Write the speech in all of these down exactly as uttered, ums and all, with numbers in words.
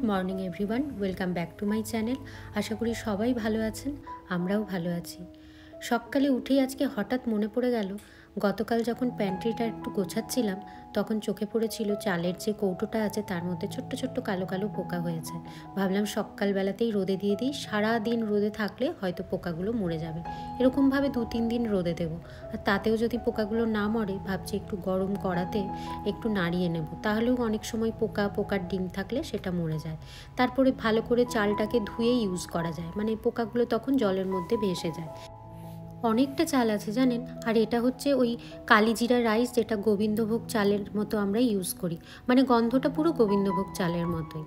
Morning everyone, welcome back to my channel. আশা করি সবাই ভালো আছেন, আমরাও ভালো আছি। সকালে উঠেই আজকে হঠাৎ মনে পড়ে গেল, গতকাল যখন প্যান্ট্রিটা একটু গোছাচ্ছিলাম তখন চোখে পড়েছিল চালের যে কৌটোটা আছে তার মধ্যে ছোট্ট ছোট্ট কালো কালো পোকা হয়েছে। ভাবলাম সকালবেলাতেই রোদে দিয়ে দিই, সারা দিন রোদে থাকলে হয়তো পোকাগুলো মরে যাবে। এরকমভাবে দু তিন দিন রোদে দেবো, আর তাতেও যদি পোকাগুলো না মরে ভাবছি একটু গরম কড়াতে একটু নাড়িয়ে নেব, তাহলেও অনেক সময় পোকা পোকার ডিম থাকলে সেটা মরে যায়। তারপরে ভালো করে চালটাকে ধুয়ে ইউজ করা যায়, মানে পোকাগুলো তখন জলের মধ্যে ভেসে যায়। অনেকটা চাল আছে জানেন, আর এটা হচ্ছে ওই কালিজিরা রাইস, যেটা গোবিন্দভোগ চালের মতো আমরা ইউজ করি, মানে গন্ধটা পুরো গোবিন্দভোগ চালের মতোই।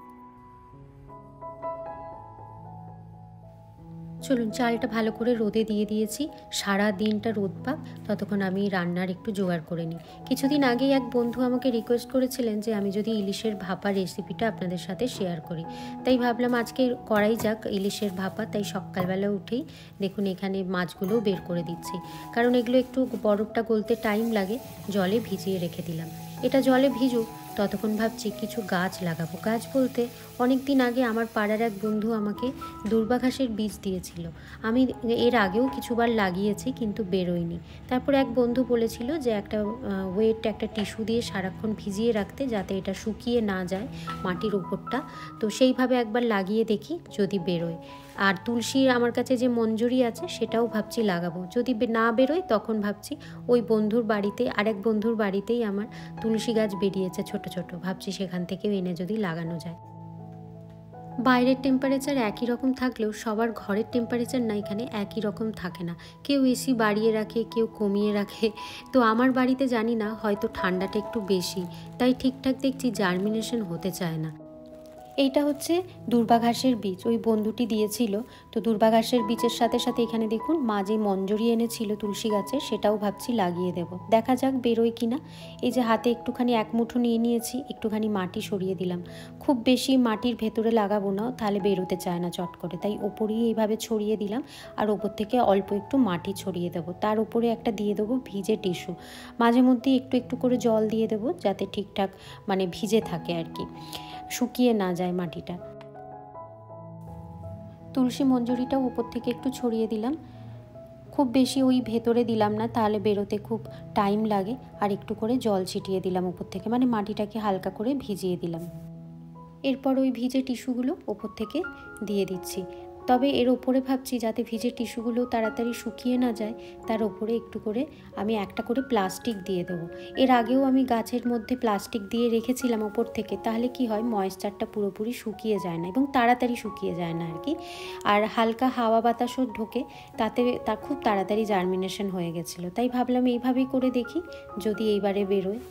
চলুন, চালটা ভালো করে রোদে দিয়ে দিয়েছি, সারা দিনটা রোদ পাক, ততক্ষণ আমি রান্নার একটু জোগাড় করে নিই। কিছুদিন আগেই এক বন্ধু আমাকে রিকোয়েস্ট করেছিলেন যে আমি যদি ইলিশের ভাপা রেসিপিটা আপনাদের সাথে শেয়ার করি, তাই ভাবলাম আজকে করাই যাক ইলিশের ভাপা। তাই সকালবেলা উঠেই দেখুন এখানে মাছগুলোও বের করে দিচ্ছি, কারণ এগুলো একটু বরফটা গলতে টাইম লাগে, জলে ভিজিয়ে রেখে দিলাম। এটা জলে ভিজুক, ততক্ষণ ভাবছি কিছু গাছ লাগাবো। গাছ বলতে অনেক দিন আগে আমার পাড়ার এক বন্ধু আমাকে দুর্বা ঘাসের বীজ দিয়েছিল। আমি এর আগেও কিছুবার লাগিয়েছি কিন্তু বেরোয়নি। তারপর এক বন্ধু বলেছিল যে একটা ওয়েট একটা টিস্যু দিয়ে সারাক্ষণ ভিজিয়ে রাখতে, যাতে এটা শুকিয়ে না যায় মাটির ওপরটা। তো সেইভাবে একবার লাগিয়ে দেখি যদি বেরোয়। আর তুলসীর আমার কাছে যে মঞ্জুরি আছে সেটাও ভাবছি লাগাবো, যদি না বেরোয় তখন ভাবছি ওই বন্ধুর বাড়িতে, আরেক বন্ধুর বাড়িতেই আমার তুলসী গাছ বেরিয়েছে ছোট ছোট, ভাবছি সেখান থেকেও এনে যদি লাগানো যায়। বাইরের টেম্পারেচার একই রকম থাকলেও সবার ঘরের টেম্পারেচার না এখানে একই রকম থাকে না, কেউ এসি বাড়িয়ে রাখে, কেউ কমিয়ে রাখে। তো আমার বাড়িতে জানি না, হয়তো ঠান্ডাটা একটু বেশি, তাই ঠিকঠাক দেখছি জার্মিনেশন হতে চায় না। এইটা হচ্ছে দুর্বা ঘাসের বীজ, ওই বন্ধুটি দিয়েছিল। তো দুর্বা ঘাসের বীজের সাথে সাথে এখানে দেখুন মা যে মঞ্জরি এনেছিল তুলসী গাছের, সেটাও ভাবছি লাগিয়ে দেব, দেখা যাক বেরোয় কিনা। এই যে হাতে একটুখানি এক মুঠো নিয়ে নিয়েছি, একটুখানি মাটি সরিয়ে দিলাম। খুব বেশি মাটির ভেতরে লাগাবো না, তাহলে বেরোতে চায় না চট করে, তাই ওপরেই এইভাবে ছড়িয়ে দিলাম। আর ওপর থেকে অল্প একটু মাটি ছড়িয়ে দেবো, তার উপরে একটা দিয়ে দেবো ভিজে টিস্যু। মাঝে মধ্যে একটু একটু করে জল দিয়ে দেবো, যাতে ঠিকঠাক মানে ভিজে থাকে আর কি, শুকিয়ে না যায় মাটিটা। তুলসী মঞ্জুরিটাও উপর থেকে একটু ছড়িয়ে দিলাম, খুব বেশি ওই ভেতরে দিলাম না, তাহলে বেরোতে খুব টাইম লাগে। আর একটু করে জল ছিটিয়ে দিলাম উপর থেকে, মানে মাটিটাকে হালকা করে ভিজিয়ে দিলাম। এরপর ওই ভিজে টিস্যুগুলো ওপর থেকে দিয়ে দিচ্ছি। তবে এর ওপরে ভাবছি যাতে ভিজে টিস্যুগুলো তাড়াতাড়ি শুকিয়ে না যায়, তার ওপরে একটু করে আমি একটা করে প্লাস্টিক দিয়ে দেবো। এর আগেও আমি গাছের মধ্যে প্লাস্টিক দিয়ে রেখেছিলাম ওপর থেকে, তাহলে কি হয় ময়েশ্চারটা পুরোপুরি শুকিয়ে যায় না এবং তাড়াতাড়ি শুকিয়ে যায় না আর কি। আর হালকা হাওয়া বাতাসও ঢোকে, তাতে তার খুব তাড়াতাড়ি জার্মিনেশন হয়ে গেছিলো। তাই ভাবলাম এইভাবেই করে দেখি যদি এইবারে বেরোয়।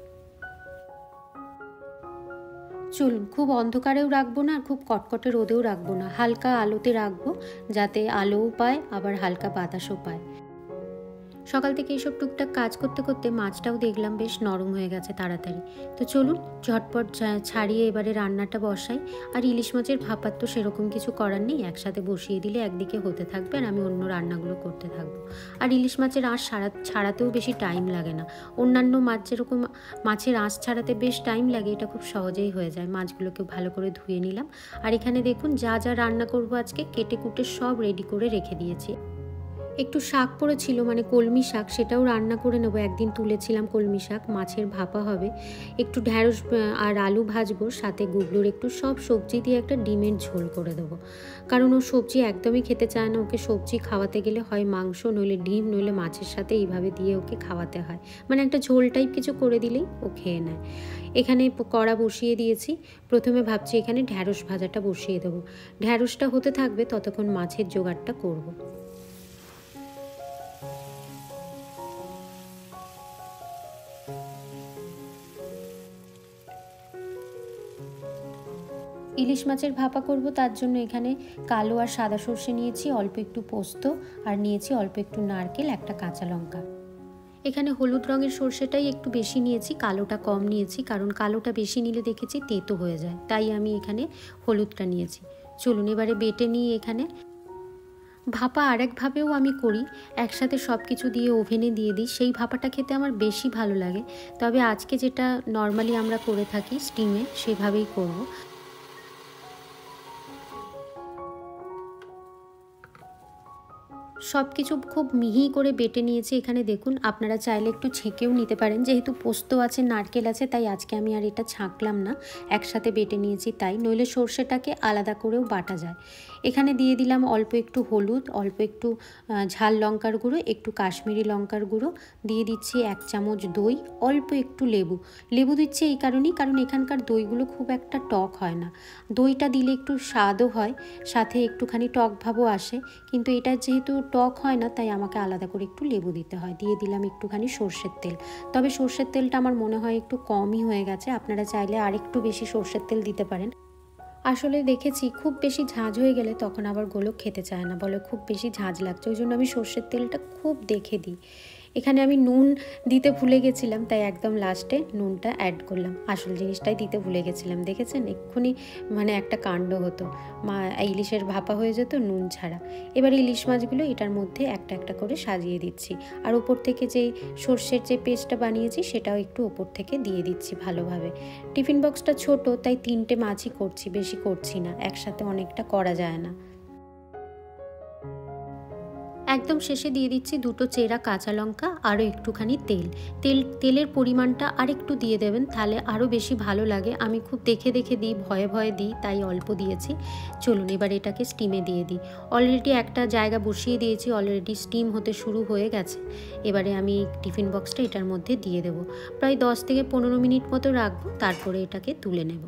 চলুন, খুব অন্ধকারেও রাখবো না আর খুব কটকটে রোদেও রাখবো না, হালকা আলোতে রাখবো, যাতে আলোও পায় আবার হালকা বাতাসও পায়। সকাল থেকে এইসব টুকটাক কাজ করতে করতে মাছটাও দেখলাম বেশ নরম হয়ে গেছে তাড়াতাড়ি। তো চলুন ঝটপট ছাড়িয়ে এবারে রান্নাটা বসাই। আর ইলিশ মাছের ভাপার তো সেরকম কিছু করার নেই, একসাথে বসিয়ে দিলে একদিকে হতে থাকবে আর আমি অন্য রান্নাগুলো করতে থাকবো। আর ইলিশ মাছের আঁশ ছাড়া ছাড়াতেও বেশি টাইম লাগে না। অন্যান্য মাছ যেরকম মাছের আঁশ ছাড়াতে বেশ টাইম লাগে, এটা খুব সহজেই হয়ে যায়। মাছগুলোকে ভালো করে ধুয়ে নিলাম। আর এখানে দেখুন যা যা রান্না করবো আজকে কেটে কুটে সব রেডি করে রেখে দিয়েছি। একটু শাক পড়েছিল, মানে কলমি শাক, সেটাও রান্না করে নেবো। একদিন তুলেছিলাম কলমি শাক, মাছের ভাপা হবে। একটু ঢ্যাঁড়স আর আলু ভাজবো, সাথে গুগলুর একটু সব সবজি দিয়ে একটা ডিমের ঝোল করে দেবো, কারণ ও সবজি একদমই খেতে চায় না। ওকে সবজি খাওয়াতে গেলে হয় মাংস, নইলে ডিম, নইলে মাছের সাথে এইভাবে দিয়ে ওকে খাওয়াতে হয়, মানে একটা ঝোল টাইপ কিছু করে দিলেই ও খেয়ে নেয়। এখানে কড়া বসিয়ে দিয়েছি, প্রথমে ভাবছি এখানে ঢ্যাঁড়স ভাজাটা বসিয়ে দেবো। ঢ্যাঁড়সটা হতে থাকবে, ততক্ষণ মাছের জোগাড়টা করবো। ইলিশ মাছের ভাপা করব, তার জন্য এখানে কালো আর সাদা সর্ষে নিয়েছি, অল্প একটু পোস্ত, আর নিয়েছি অল্প একটু নারকেল, একটা কাঁচা লঙ্কা। এখানে হলুদ রঙের সর্ষেটাই একটু বেশি নিয়েছি, কালোটা কম নিয়েছি, কারণ কালোটা বেশি নিলে দেখেছি তেতো হয়ে যায়, তাই আমি এখানে হলুদটা নিয়েছি। চলুন এবারে বেটে নিয়ে এখানে ভাপা আরেকভাবেও আমি করি, একসাথে সব কিছু দিয়ে ওভেনে দিয়ে দিই, সেই ভাপাটা খেতে আমার বেশি ভালো লাগে। তবে আজকে যেটা নর্মালি আমরা করে থাকি স্টিমে, সেভাবেই করব। সব কিছু খুব মিহি করে বেটে নিয়েছি। এখানে দেখুন, আপনারা চাইলে একটু ছেঁকেও নিতে পারেন, যেহেতু পোস্ত আছে, নারকেল আছে, তাই আজকে আমি আর এটা ছাঁকলাম না, একসাথে বেটে নিয়েছি তাই, নইলে সর্ষেটাকে আলাদা করেও বাটা যায়। এখানে দিয়ে দিলাম অল্প একটু হলুদ, অল্প একটু ঝাল লঙ্কার গুঁড়ো, একটু কাশ্মীরি লঙ্কার গুঁড়ো, দিয়ে দিচ্ছি এক চামচ দই, অল্প একটু লেবু। লেবু দিচ্ছি এই কারণেই, কারণ এখানকার দইগুলো খুব একটা টক হয় না, দইটা দিলে একটু স্বাদও হয়, সাথে একটুখানি টক ভাবও আসে, কিন্তু এটা যেহেতু টক হয় না তাই আমাকে আলাদা করে একটু লেবু দিতে হয়। দিয়ে দিলাম একটুখানি সর্ষের তেল, তবে সর্ষের তেলটা আমার মনে হয় একটু কমই হয়ে গেছে, আপনারা চাইলে আর একটু বেশি সর্ষের তেল দিতে পারেন। আসলে দেখেছি খুব বেশি ঝাঁঝ হয়ে গেলে তখন আবার গোলক খেতে চায় না, বলে খুব বেশি ঝাঁঝ লাগছে, ওই জন্য আমি সর্ষের তেলটা খুব দেখে দিই। এখানে আমি নুন দিতে ভুলে গেছিলাম, তাই একদম লাস্টে নুনটা অ্যাড করলাম, আসল জিনিসটাই দিতে ভুলে গেছিলাম, দেখেছেন এক্ষুনি মানে একটা কাণ্ড হতো, মা ইলিশের ভাপা হয়ে যেত নুন ছাড়া। এবার ইলিশ মাছগুলো এটার মধ্যে একটা একটা করে সাজিয়ে দিচ্ছি, আর ওপর থেকে যেই সর্ষের যে পেস্টটা বানিয়েছি সেটাও একটু ওপর থেকে দিয়ে দিচ্ছি ভালোভাবে। টিফিন বক্সটা ছোট, তাই তিনটে মাছই করছি, বেশি করছি না, একসাথে অনেকটা করা যায় না। একদম শেষে দিয়ে দিচ্ছি দুটো চেরা কাঁচা লঙ্কা, আরও একটুখানি তেল। তেল তেলের পরিমাণটা আরেকটু দিয়ে দেবেন, তাহলে আরও বেশি ভালো লাগে। আমি খুব দেখে দেখে দিই, ভয়ে ভয়ে দিই, তাই অল্প দিয়েছি। চলুন এবার এটাকে স্টিমে দিয়ে দিই। অলরেডি একটা জায়গা বসিয়ে দিয়েছি, অলরেডি স্টিম হতে শুরু হয়ে গেছে। এবারে আমি টিফিন বক্সটা এটার মধ্যে দিয়ে দেবো, প্রায় দশ থেকে পনেরো মিনিট মতো রাখবো, তারপরে এটাকে তুলে নেব।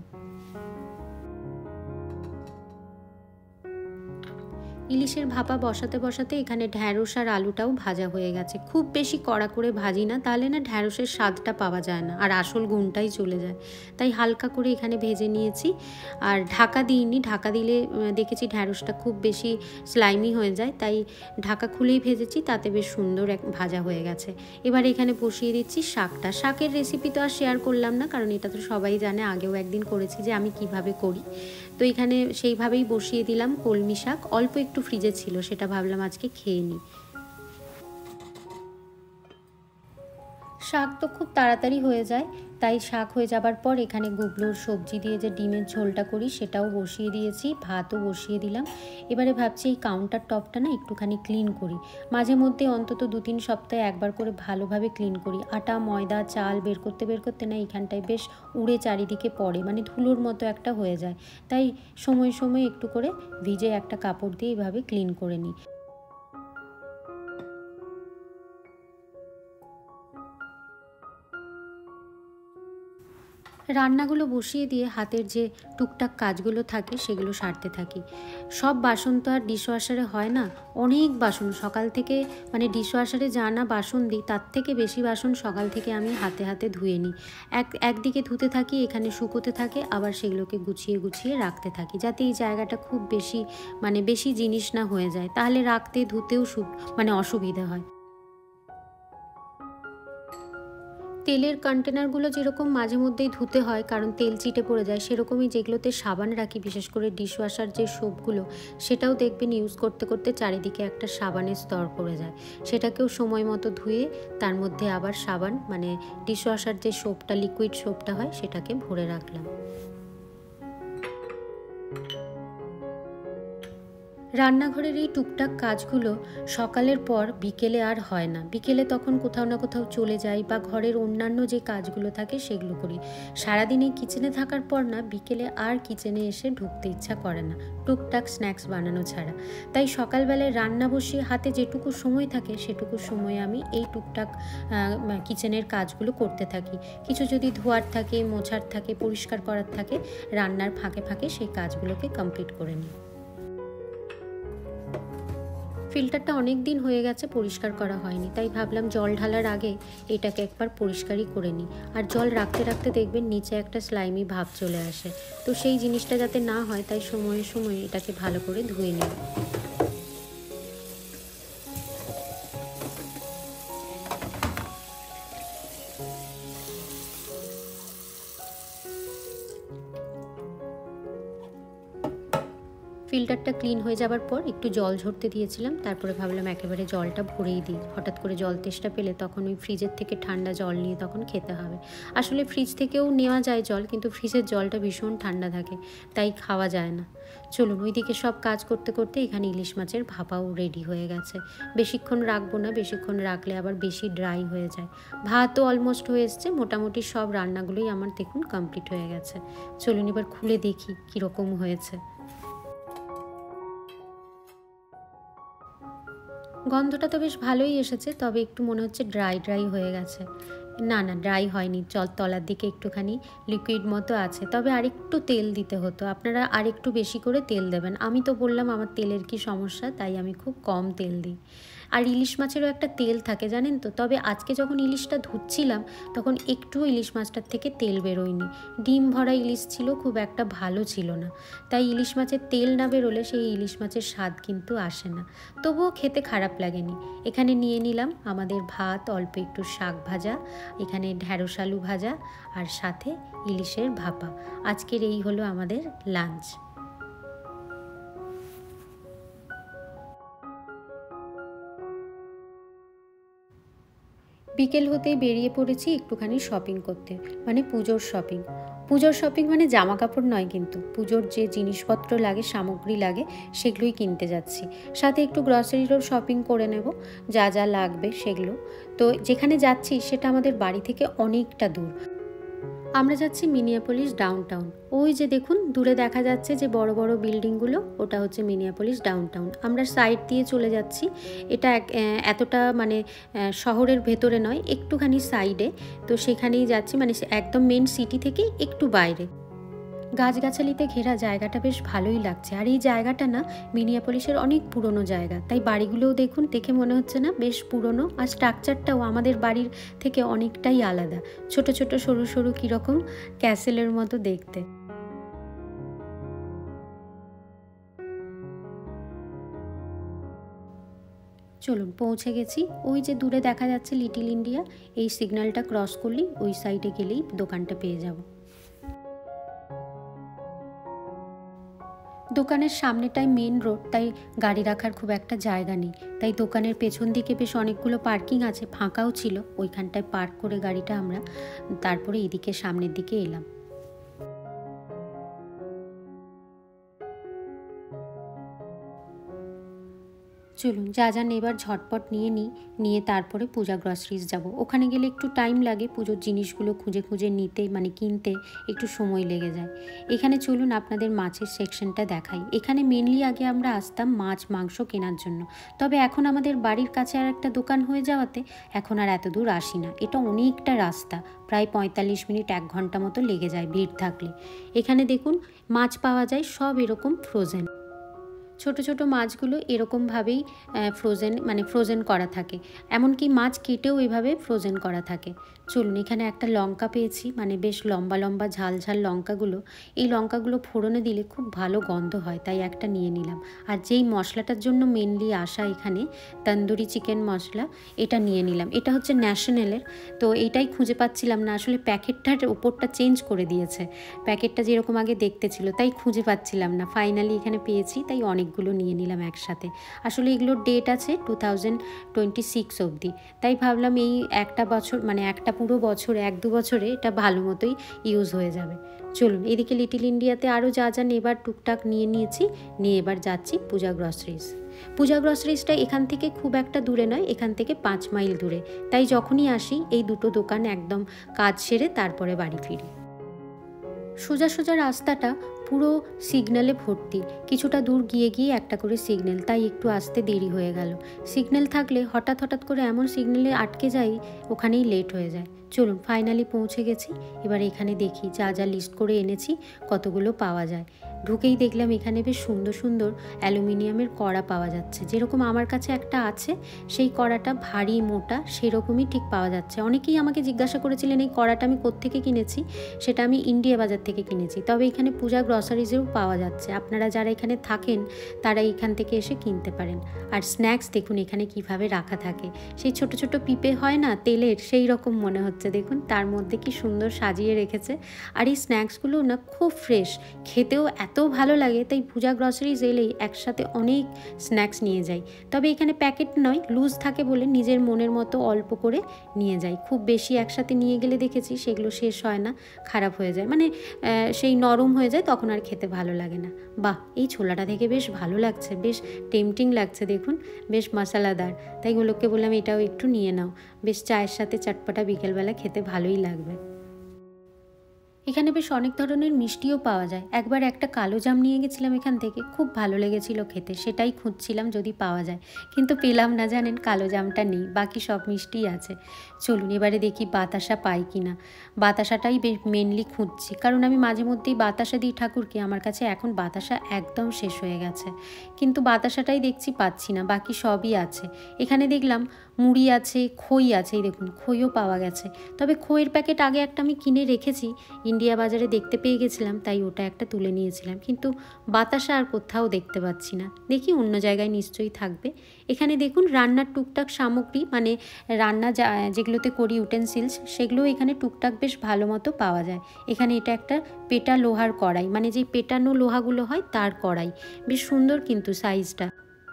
ইলিশের ভাপা বসাতে বসাতে এখানে ঢ্যাঁড়স আর আলুটাও ভাজা হয়ে গেছে। খুব বেশি কড়া করে ভাজি না, তাহলে না ঢ্যাঁড়সের স্বাদটা পাওয়া যায় না, আর আসল গুণটাই চলে যায়, তাই হালকা করে এখানে ভেজে নিয়েছি। আর ঢাকা দিইনি, ঢাকা দিলে দেখেছি ঢ্যাঁড়সটা খুব বেশি স্লাইমি হয়ে যায়, তাই ঢাকা খুলেই ভেজেছি, তাতে বেশ সুন্দর এক ভাজা হয়ে গেছে। এবার এখানে বসিয়ে দিচ্ছি শাকটা। শাকের রেসিপি তো আর শেয়ার করলাম না, কারণ এটা তো সবাই জানে, আগেও একদিন করেছি যে আমি কিভাবে করি, তো এখানে সেইভাবেই বসিয়ে দিলাম কলমি শাক। অল্প একটু ফ্রিজে ছিল, সেটা ভাবলাম আজকে খেয়ে নিই। শাক তো খুব তাড়াতাড়ি হয়ে যায়, তাই শাক হয়ে যাবার পর এখানে গুগলোর সবজি দিয়ে যে ডিমের ঝোলটা করি সেটাও বসিয়ে দিয়েছি, ভাতও বসিয়ে দিলাম। এবারে ভাবছি এই কাউন্টার টপটা না একটুখানি ক্লিন করি, মাঝে মধ্যে অন্তত দু তিন সপ্তাহে একবার করে ভালোভাবে ক্লিন করি। আটা ময়দা চাল বের করতে বের করতে না এখানটায় বেশ উড়ে চারিদিকে পড়ে, মানে ধুলোর মতো একটা হয়ে যায়, তাই সময় সময় একটু করে ভিজে একটা কাপড় দিয়ে এইভাবে ক্লিন করে নিই। রান্নাগুলো বসিয়ে দিয়ে হাতের যে টুকটাক কাজগুলো থাকে সেগুলো সারতে থাকি। সব বাসন তো আর ডিশওয়াশারে হয় না, অনেক বাসন সকাল থেকে, মানে ডিশওয়াশারে যা না বাসন দিই তার থেকে বেশি বাসন সকাল থেকে আমি হাতে হাতে ধুয়ে নিই। এক একদিকে ধুতে থাকি, এখানে শুকোতে থাকে, আবার সেগুলোকে গুছিয়ে গুছিয়ে রাখতে থাকি, যাতে এই জায়গাটা খুব বেশি মানে বেশি জিনিস না হয়ে যায়, তাহলে রাখতে ধুতেও মানে অসুবিধা হয়। তেলের কন্টেনারগুলো যেরকম মাঝে মধ্যেই ধুতে হয় কারণ তেল চিটে পড়ে যায়, সেরকমই যেগুলোতে সাবান রাখি, বিশেষ করে ডিশওয়াশার যে সোপগুলো, সেটাও দেখবেন ইউজ করতে করতে চারিদিকে একটা সাবানের স্তর পড়ে যায়, সেটাকেও সময় মতো ধুয়ে তার মধ্যে আবার সাবান মানে ডিশওয়াশার যে সোপটা, লিকুইড সোপটা হয়, সেটাকে ভরে রাখলাম। রান্নাঘরের এই টুকটাক কাজগুলো সকালের পর বিকেলে আর হয় না, বিকেলে তখন কোথাও না কোথাও চলে যাই বা ঘরের অন্যান্য যে কাজগুলো থাকে সেগুলো করি। সারাদিন এই কিচেনে থাকার পর না বিকেলে আর কিচেনে এসে ঢুকতে ইচ্ছা করে না, টুকটাক স্ন্যাক্স বানানো ছাড়া। তাই সকালবেলায় রান্না বসিয়ে হাতে যেটুকু সময় থাকে সেটুকু সময় আমি এই টুকটাক কিচেনের কাজগুলো করতে থাকি। কিছু যদি ধোয়ার থাকে, মোছার থাকে, পরিষ্কার করার থাকে, রান্নার ফাঁকে ফাঁকে সেই কাজগুলোকে কমপ্লিট করে নিই। ফিল্টারটা অনেক দিন হয়ে গেছে পরিষ্কার করা হয়নি, তাই ভাবলাম জল ঢালার আগে এটাকে একবার পরিষ্কারই করে নিই। আর জল রাখতে রাখতে দেখবেন নিচে একটা স্লাইমি ভাব চলে আসে, তো সেই জিনিসটা যাতে না হয় তাই সময়ে সময়ে এটাকে ভালো করে ধুয়ে নিই। ফিল্টারটা ক্লিন হয়ে যাবার পর একটু জল ঝরতে দিয়েছিলাম, তারপরে ভাবলাম একেবারে জলটা ভরেই দিই। হঠাৎ করে জল তেষ্টা পেলে তখন ওই ফ্রিজের থেকে ঠান্ডা জল নিয়ে তখন খেতে হবে। আসলে ফ্রিজ থেকেও নেওয়া যায় জল, কিন্তু ফ্রিজের জলটা ভীষণ ঠান্ডা থাকে, তাই খাওয়া যায় না। চলুন, ওইদিকে সব কাজ করতে করতে এখানে ইলিশ মাছের ভাপাও রেডি হয়ে গেছে। বেশিক্ষণ রাখবো না, বেশিক্ষণ রাখলে আবার বেশি ড্রাই হয়ে যায়। ভাতও অলমোস্ট হয়ে এসছে, মোটামুটি সব রান্নাগুলোই আমার দেখুন কমপ্লিট হয়ে গেছে। চলুন এবার খুলে দেখি কীরকম হয়েছে। গন্ধটা তো বেশ ভালোই এসেছে, তবে একটু মনে হচ্ছে ড্রাই ড্রাই হয়ে গেছে। না না, ড্রাই হয়নি, জল তলার দিকে একটুখানি লিকুইড মতো আছে, তবে আরেকটু তেল দিতে হতো। আপনারা আরেকটু বেশি করে তেল দেবেন। আমি তো বললাম আমার তেলের কি সমস্যা, তাই আমি খুব কম তেল দিই। আর ইলিশ মাছেরও একটা তেল থাকে জানেন তো, তবে আজকে যখন ইলিশটা ধুচ্ছিলাম তখন একটুও ইলিশ মাছটার থেকে তেল বেরোয়নি। ডিম ভরা ইলিশ ছিল, খুব একটা ভালো ছিল না, তাই ইলিশ মাছের তেল না বেরোলে সেই ইলিশ মাছের স্বাদ কিন্তু আসে না। তবুও খেতে খারাপ লাগেনি। এখানে নিয়ে নিলাম আমাদের ভাত, অল্প একটু শাক ভাজা, এখানে ঢ্যাঁড়স আলু ভাজা, আর সাথে ইলিশের ভাপা। আজকের এই হলো আমাদের লাঞ্চ। বিকেল হতেই বেরিয়ে পড়েছি একটুখানি শপিং করতে, মানে পুজোর শপিং। পুজোর শপিং মানে জামা কাপড় নয়, কিন্তু পুজোর যে জিনিসপত্র লাগে, সামগ্রী লাগে, সেগুলোই কিনতে যাচ্ছি। সাথে একটু গ্রসারিরও শপিং করে নেব, যা যা লাগবে সেগুলো। তো যেখানে যাচ্ছি সেটা আমাদের বাড়ি থেকে অনেকটা দূর। আমরা যাচ্ছি মিনিয়াপলিস ডাউনটাউন। ওই যে দেখুন দূরে দেখা যাচ্ছে যে বড় বড় বিল্ডিংগুলো, ওটা হচ্ছে মিনিয়াপলিস ডাউনটাউন। আমরা সাইড দিয়ে চলে যাচ্ছি। এটা এতটা মানে শহরের ভেতরে নয়, একটুখানি সাইডে। তো সেখানেই যাচ্ছি, মানে একদম মেন সিটি থেকে একটু বাইরে। গাছগাছালিতে ঘেরা জায়গাটা বেশ ভালোই লাগছে। আর এই জায়গাটা না মিনিয়াপলিসের অনেক পুরনো জায়গা, তাই বাড়িগুলোও দেখুন, দেখে মনে হচ্ছে না বেশ পুরনো। আর স্ট্রাকচারটাও আমাদের বাড়ির থেকে অনেকটাই আলাদা, ছোট ছোট সরু সরু কীরকম ক্যাসেলের মতো দেখতে। চলুন, পৌঁছে গেছি। ওই যে দূরে দেখা যাচ্ছে লিটল ইন্ডিয়া, এই সিগন্যালটা ক্রস করলেই ওই সাইডে গেলেই দোকানটা পেয়ে যাব। দোকানের সামনেটাই মেন রোড, তাই গাড়ি রাখার খুব একটা জায়গা নেই, তাই দোকানের পেছন দিকে বেশ অনেকগুলো পার্কিং আছে, ফাঁকাও ছিল। ওইখানটায় পার্ক করে গাড়িটা আমরা তারপরে এদিকে সামনের দিকে এলাম। চলুন, যা যা নেবার ঝটপট নিয়ে নিই, নিয়ে তারপরে পূজা গ্রসারিজ যাব। ওখানে গেলে একটু টাইম লাগে, পুজোর জিনিসগুলো খুঁজে খুঁজে নিতে, মানে কিনতে একটু সময় লেগে যায়। এখানে চলুন আপনাদের মাছের সেকশনটা দেখাই। এখানে মেনলি আগে আমরা আসতাম মাছ মাংস কেনার জন্য, তবে এখন আমাদের বাড়ির কাছে আর একটা দোকান হয়ে যাওয়াতে এখন আর এত দূর আসি না। এটা অনেকটা রাস্তা, প্রায় পঁয়তাল্লিশ মিনিট এক ঘন্টা মতো লেগে যায় ভিড় থাকলে। এখানে দেখুন মাছ পাওয়া যায় সব এরকম ফ্রোজেন। ছোট ছোট মাছগুলো এরকমভাবেই ফ্রোজেন, মানে ফ্রোজেন করা থাকে, এমনকি মাছ কেটেও এভাবে ফ্রোজেন করা থাকে। চলুন, এখানে একটা লঙ্কা পেয়েছি, মানে বেশ লম্বা লম্বা ঝাল ঝাল লঙ্কাগুলো। এই লঙ্কাগুলো ফোড়নে দিলে খুব ভালো গন্ধ হয়, তাই একটা নিয়ে নিলাম। আর যেই মশলাটার জন্য মেনলি আসা এখানে, তন্দুরি চিকেন মশলা, এটা নিয়ে নিলাম। এটা হচ্ছে ন্যাশনালের, তো এইটাই খুঁজে পাচ্ছিলাম না। আসলে প্যাকেটটার ওপরটা চেঞ্জ করে দিয়েছে, প্যাকেটটা যেরকম আগে দেখতে ছিল তাই খুঁজে পাচ্ছিলাম না। ফাইনালি এখানে পেয়েছি, তাই অনেকগুলো নিয়ে নিলাম একসাথে। আসলে এগুলোর ডেট আছে টু থাউজেন্ড টোয়েন্টি সিক্স অবধি, তাই ভাবলাম এই একটা বছর, মানে একটা পুরো বছর, এক দু বছরে এটা ভালো মতোই ইউজ হয়ে যাবে। চলুন, এদিকে লিটল ইন্ডিয়াতে আরও যা যা নেবার টুকটাক নিয়ে নিয়েছি, নিয়ে এবার যাচ্ছি পূজা গ্রসারিজ। পূজা গ্রসারিজটা এখান থেকে খুব একটা দূরে নয়, এখান থেকে পাঁচ মাইল দূরে, তাই যখনই আসি এই দুটো দোকান একদম কাজ সেরে তারপরে বাড়ি ফিরি। সোজা সোজা রাস্তাটা পুরো সিগন্যালে ভর্তি, কিছুটা দূর গিয়ে গিয়ে একটা করে সিগন্যাল, তাই একটু আসতে দেরি হয়ে গেল। সিগন্যাল থাকলে হঠাৎ হঠাৎ করে এমন সিগন্যালে আটকে যাই, ওখানেই লেট হয়ে যায়। চলুন, ফাইনালি পৌঁছে গেছি। এবার এখানে দেখি যা যা লিস্ট করে এনেছি কতগুলো পাওয়া যায়। ঢুকেই দেখলাম এখানে বেশ সুন্দর সুন্দর অ্যালুমিনিয়ামের কড়া পাওয়া যাচ্ছে, যেরকম আমার কাছে একটা আছে, সেই কড়াটা ভারী মোটা সেরকমই ঠিক পাওয়া যাচ্ছে। অনেকেই আমাকে জিজ্ঞাসা করেছিলেন এই কড়াটা আমি কোত্থেকে কিনেছি, সেটা আমি ইন্ডিয়া বাজার থেকে কিনেছি, তবে এখানে পূজা গ্রসারিজেও পাওয়া যাচ্ছে। আপনারা যারা এখানে থাকেন তারা এখান থেকে এসে কিনতে পারেন। আর স্ন্যাক্স দেখুন এখানে কিভাবে রাখা থাকে, সেই ছোট ছোট পিপে হয় না তেলের, সেই রকম মনে হচ্ছে হচ্ছে, দেখুন তার মধ্যে কি সুন্দর সাজিয়ে রেখেছে। আর এই স্ন্যাক্সগুলো না খুব ফ্রেশ, খেতেও এত ভালো লাগে, তাই পূজা গ্রসারিজ এলেই একসাথে অনেক স্ন্যাক্স নিয়ে যাই। তবে এখানে প্যাকেট নয়, লুজ থাকে বলে নিজের মনের মতো অল্প করে নিয়ে যাই। খুব বেশি একসাথে নিয়ে গেলে দেখেছি সেগুলো শেষ হয় না, খারাপ হয়ে যায়, মানে সেই নরম হয়ে যায়, তখন আর খেতে ভালো লাগে না। বাহ, এই ছোলাটা থেকে বেশ ভালো লাগছে, বেশ টেম্পটিং লাগছে, দেখুন বেশ মশলাদার। তাই গুলোকে বললাম এটাও একটু নিয়ে নাও, বেশ চায়ের সাথে চটপটা বিকেলবেলা খেতে ভালোই লাগবে। এখানে বেশ অনেক ধরনের মিষ্টিও পাওয়া যায়। একবার একটা কালো জাম নিয়ে গেছিলাম এখান থেকে, খুব ভালো লেগেছিল খেতে, সেটাই খুঁজছিলাম যদি পাওয়া যায়, কিন্তু পেলাম না, জানেন কালো জামটা নেই, বাকি সব মিষ্টিই আছে। চলুন এবারে দেখি বাতাসা পাই কি না। বাতাসাটাই মেনলি খুঁজছি, কারণ আমি মাঝে মধ্যেই বাতাসা দিই ঠাকুরকে, আমার কাছে এখন বাতাসা একদম শেষ হয়ে গেছে, কিন্তু বাতাসাটাই দেখছি পাচ্ছি না, বাকি সবই আছে। এখানে দেখলাম মুড়ি আছে, খই আছে, এই দেখুন খইও পাওয়া গেছে। তবে খইয়ের প্যাকেট আগে একটা আমি কিনে রেখেছি, ইন্ডিয়া বাজারে দেখতে পেয়ে গেছিলাম, তাই ওটা একটা তুলে নিয়েছিলাম, কিন্তু বাতাসা আর কোথাও দেখতে পাচ্ছি না। দেখি অন্য জায়গায় নিশ্চয়ই থাকবে। এখানে দেখুন রান্নার টুকটাক সামগ্রী, মানে রান্না যা যেগুলোতে করি ইউটেন্সিলস, সেগুলো এখানে টুকটাক বেশ ভালো মতো পাওয়া যায়। এখানে এটা একটা পেটা লোহার কড়াই, মানে যেই পেটানো লোহাগুলো হয় তার কড়াই, বেশ সুন্দর কিন্তু সাইজটা।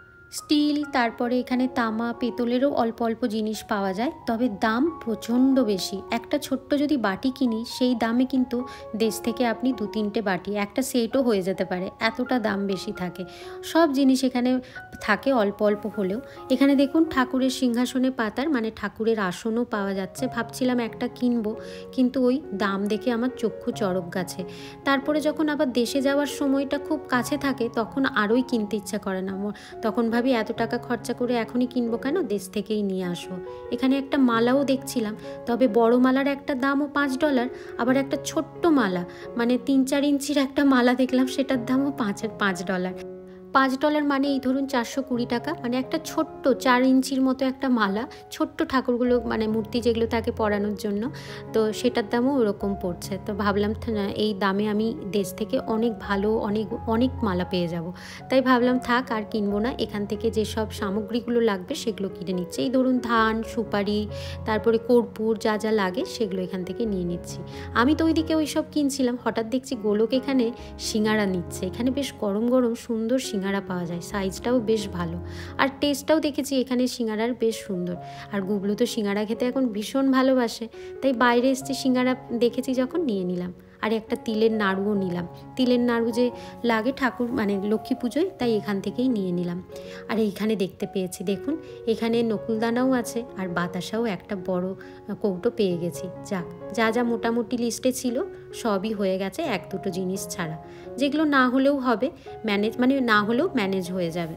স্টিল, তারপরে এখানে তামা পেতলেরও অল্প অল্প জিনিস পাওয়া যায়, তবে দাম প্রচণ্ড বেশি। একটা ছোট্ট যদি বাটি কিনি সেই দামে কিন্তু দেশ থেকে আপনি দু তিনটে বাটি, একটা সেটও হয়ে যেতে পারে, এতটা দাম বেশি থাকে। সব জিনিস এখানে থাকে অল্প অল্প হলেও। এখানে দেখুন ঠাকুরের সিংহাসনে পাতার, মানে ঠাকুরের আসনও পাওয়া যাচ্ছে। ভাবছিলাম একটা কিনবো, কিন্তু ওই দাম দেখে আমার চক্ষু চড়ক গাছে। তারপরে যখন আবার দেশে যাওয়ার সময়টা খুব কাছে থাকে, তখন আরোই কিনতে ইচ্ছা করে না, তখন ভাবি এত টাকা খরচা করে এখনই কিনবো কেন, দেশ থেকেই নিয়ে আসবো। এখানে একটা মালাও দেখছিলাম, তবে বড় মালার একটা দামও পাঁচ ডলার, আবার একটা ছোট্ট মালা, মানে তিন চার ইঞ্চির একটা মালা দেখলাম, সেটার দামও পাঁচ পাঁচ ডলার। পাঁচ ডলার মানে এই ধরুন চারশো কুড়ি টাকা, মানে একটা ছোট্ট চার ইঞ্চির মতো একটা মালা, ছোট্ট ঠাকুরগুলো মানে মূর্তি যেগুলো তাকে পরানোর জন্য, তো সেটার দামও ওরকম পড়ছে। তো ভাবলাম এই দামে আমি দেশ থেকে অনেক ভালো অনেক অনেক মালা পেয়ে যাব, তাই ভাবলাম থাক আর কিনবো না, এখান থেকে যেসব সামগ্রীগুলো লাগবে সেগুলো কিনে নিচ্ছি। এই ধরুন ধান, সুপারি, তারপরে কর্পূর, যা যা লাগে সেগুলো এখান থেকে নিয়ে নিচ্ছি। আমি তো ওইদিকে ওই সব কিনছিলাম, হঠাৎ দেখছি গোলক এখানে সিঙ্গারা নিচ্ছে। এখানে বেশ গরম গরম সুন্দর সিঙ্গারা পাওয়া যায়, সাইজটাও বেশ ভালো, আর টেস্টটাও দেখেছি এখানে সিঙ্গারার বেশ সুন্দর। আর গুবলু তো সিঙ্গারা খেতে এখন ভীষণ ভালোবাসে, তাই বাইরে এসছে সিঙ্গারা দেখেছি যখন নিয়ে নিলাম। আর একটা তিলের নাড়ুও নিলাম, তিলের নাড়ু যে লাগে ঠাকুর মানে লক্ষ্মী পুজোয়, তাই এখান থেকেই নিয়ে নিলাম। আর এইখানে দেখতে পেয়েছি দেখুন, এখানে নকুলদানাও আছে, আর বাতাসাও একটা বড় কৌটো পেয়ে গেছি। যাক, যা যা মোটামুটি লিস্টে ছিল সবই হয়ে গেছে, এক দুটো জিনিস ছাড়া, যেগুলো না হলেও হবে ম্যানেজ, মানে না হলেও ম্যানেজ হয়ে যাবে।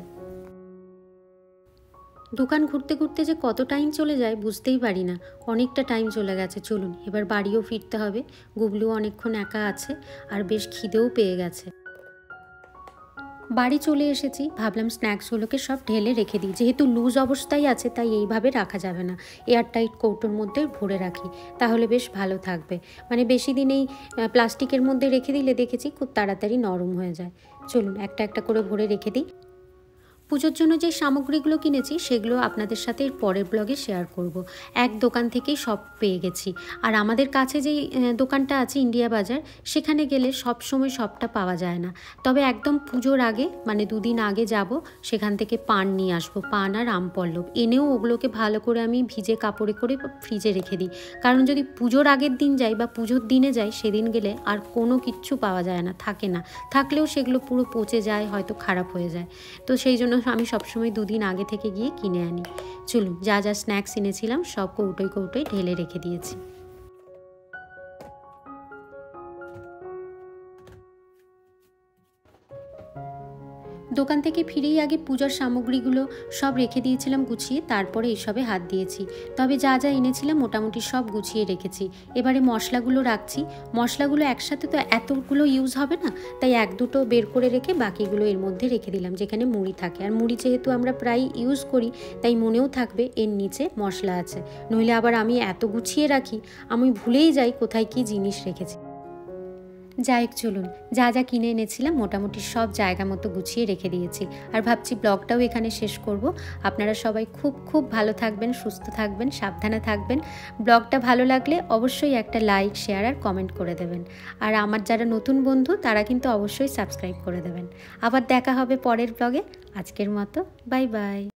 দোকান ঘুরতে ঘুরতে যে কত টাইম চলে যায় বুঝতেই পারি না, অনেকটা টাইম চলে গেছে। চলুন এবার বাড়িও ফিরতে হবে, গুবলুও অনেকক্ষণ একা আছে, আর বেশ খিদেও পেয়ে গেছে। বাড়ি চলে এসেছি, ভাবলাম স্ন্যাক্সগুলোকে সব ঢেলে রেখে দিই, যেহেতু লুজ অবস্থায় আছে তাই এইভাবে রাখা যাবে না, এয়ারটাইট কৌটোর মধ্যে ভরে রাখি, তাহলে বেশ ভালো থাকবে। মানে বেশি দিন এই প্লাস্টিকের মধ্যে রেখে দিলে দেখেছি খুব তাড়াতাড়ি নরম হয়ে যায়। চলুন একটা একটা করে ভরে রেখে দিই। পুজোর জন্য যে সামগ্রীগুলো কিনেছি সেগুলো আপনাদের সাথে পরের ব্লগে শেয়ার করব। এক দোকান থেকেই সব পেয়ে গেছি, আর আমাদের কাছে যেই দোকানটা আছে ইন্ডিয়া বাজার, সেখানে গেলে সব সময় সবটা পাওয়া যায় না। তবে একদম পুজোর আগে মানে দুদিন আগে যাব, সেখান থেকে পান নিয়ে আসবো, পান আর আমপল্লব এনেও ওগুলোকে ভালো করে আমি ভিজে কাপড়ে করে ফ্রিজে রেখে দিই, কারণ যদি পুজোর আগের দিন যাই বা পুজোর দিনে যাই, সেদিন গেলে আর কোনো কিচ্ছু পাওয়া যায় না, থাকে না, থাকলেও সেগুলো পুরো পচে যায়, হয়তো খারাপ হয়ে যায়। তো সেই জন্য আমি সবসময় দুদিন আগে থেকে গিয়ে কিনে আনি। চলুন যা যা স্ন্যাক্স এনেছিলাম সব কৌটোয় কৌটোয় ঢেলে রেখে দিয়েছি। দোকান থেকে ফিরেই আগে পূজার সামগ্রীগুলো সব রেখে দিয়েছিলাম গুছিয়ে, তারপরে এসবে হাত দিয়েছি। তবে যা যা এনেছিলাম মোটামুটি সব গুছিয়ে রেখেছি। এবারে মশলাগুলো রাখছি। মশলাগুলো একসাথে তো এতগুলো ইউজ হবে না, তাই এক দুটো বের করে রেখে বাকিগুলো এর মধ্যে রেখে দিলাম, যেখানে মুড়ি থাকে। আর মুড়ি যেহেতু আমরা প্রায় ইউজ করি, তাই মনেও থাকবে এর নিচে মশলা আছে, নইলে আবার আমি এত গুছিয়ে রাখি আমি ভুলেই যাই কোথায় কি জিনিস রেখেছি। যাই হোক চলুন, যা যা কিনে এনেছিলাম মোটামুটি সব জায়গা মতো গুছিয়ে রেখে দিয়েছি। আর ভাবছি ব্লগটাও এখানে শেষ করব। আপনারা সবাই খুব খুব ভালো থাকবেন, সুস্থ থাকবেন, সাবধানে থাকবেন। ব্লগটা ভালো লাগলে অবশ্যই একটা লাইক, শেয়ার আর কমেন্ট করে দেবেন। আর আমার যারা নতুন বন্ধু তারা কিন্তু অবশ্যই সাবস্ক্রাইব করে দেবেন। আবার দেখা হবে পরের ব্লগে। আজকের মতো বাই বাই।